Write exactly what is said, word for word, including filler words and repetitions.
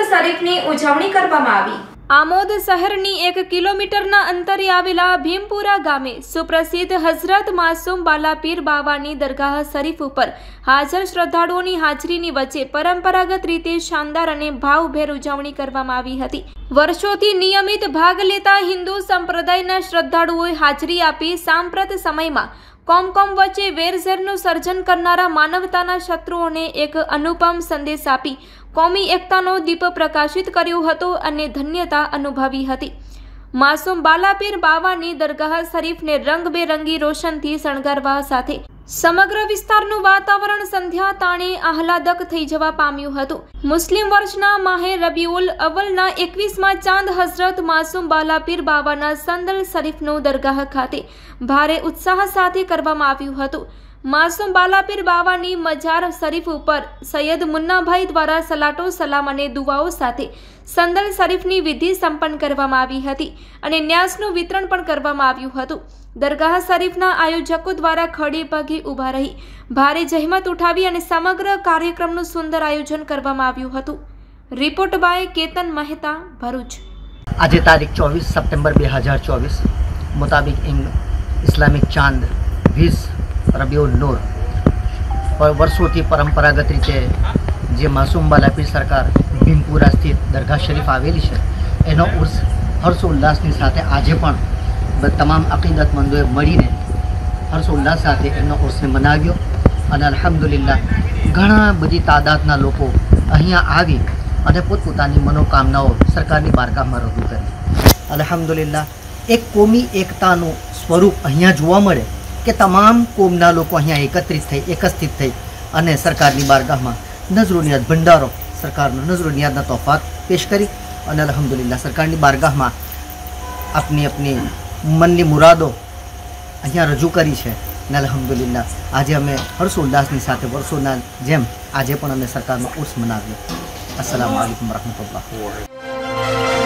શરીફની ઉજવણી કરવામાં આવી। આમોદ શહેરની એક કિલોમીટરના અંતરે આવેલા ભીમપુરા ગામે સુપ્રસિદ્ધ હઝરત માસૂમ બાલા પીર બાવાની દરગાહ શરીફ ઉપર હાજર શ્રદ્ધાળુઓની હાજરીની વચ્ચે પરંપરાગત રીતે શાનદાર અને ભાવભેર ઉજવણી કરવામાં આવી હતી। વર્ષોથી નિયમિત ભાગ લેતા હિન્દુ સંપ્રદાયના શ્રદ્ધાળુઓએ હાજરી આપી સાંપ્રત સમયમાં કોમકોમ વચ્ચે વેરઝેરનું સર્જન કરનારા માનવતાના શત્રુઓને એક અનુપમ સંદેશ આપી કોમી એકતાનો દીપ પ્રકાશિત કર્યો હતો અને ધન્યતા અનુભવી હતી। માસૂમ બાલાપીર બાવાની દરગાહ શરીફને રંગબેરંગી રોશનથી શણગારવા સાથે સમગ્ર વિસ્તારનું વાતાવરણ સંધ્યા તાણે આહલાદક થઈ જવા પામ્યું હતું। મુસ્લિમ વર્ષના માહે રબીઉલ અવ્વલના એકવીસમાં ચાંદ હઝરત માસૂમ બાલાપીર બાવાના સંદલ શરીફનું દરગાહ ખાતે ભારે ઉત્સાહ સાથે કરવામાં આવ્યું હતું। માસૂમ બાલાપીર બાવાની મજાર શરીફ ઉપર સૈયદ મુન્નાભાઈ દ્વારા સલાટો સલામ અને દુઆઓ સાથે સંદલ શરીફની વિધિ સંપન્ન કરવામાં આવી હતી અને ન્યાસનું વિતરણ પણ કરવામાં આવ્યું હતું। દરગાહ શરીફના આયોજકો દ્વારા ખડે પગે ઊભા રહી ભારે જહેમત ઉઠાવી અને સમગ્ર કાર્યક્રમનું સુંદર આયોજન કરવામાં આવ્યું હતું। Report by Ketan Mehta, Bharuch. આજે તારીખ ચોવીસ સપ્ટેમ્બર બે હજાર ચોવીસ મુતાબિક ઇસ્લામિક ચાંદ વીસ રબીઉલ નૂર પર વર્ષોથી પરંપરાગત રીતે જે માસૂમ બાલાપીર સરકાર ભીમપુરા સ્થિત દરગાહ શરીફ આવેલી છે એનો ઉર્સ હર્ષોલ્લાસની સાથે આજે પણ તમામ અકીદતમંદોએ મળીને હર્ષોલ્લાસ સાથે એનો ઉર્સને મનાવ્યો અને અલ્હમ્દુલિલ્લાહ ઘણા બધી તાદાદના લોકો અહીંયા આવી અને પોતપોતાની મનોકામનાઓ સરકારની બારગાહમાં રજૂ કરી। અલ્હમ્દુલિલ્લાહ એક કોમી એકતાનું સ્વરૂપ અહીંયા જોવા મળે કે તમામ કોમના લોકો અહીંયા એકત્રિત થઈ એકત્રિત થઈ અને સરકારની બારગાહમાં નજરોનિયાદ ભંડારો સરકારનો નજરોનિયાદના તોફાત પેશ કરી અને અલ્હમ્દુલિલ્લાહ સરકારની બારગાહમાં આપની આપની મનની મુરાદો અહીંયા રજૂ કરી છે અને અલ્હમ્દુલિલ્લાહ આજે અમે હર્ષોલ્લાસની સાથે વર્ષોના જેમ આજે પણ અમે સરકારનો ઉર્સ મનાવ્યો। અસ્સલામુ અલૈકુમ વરહમતુલ્લાહ।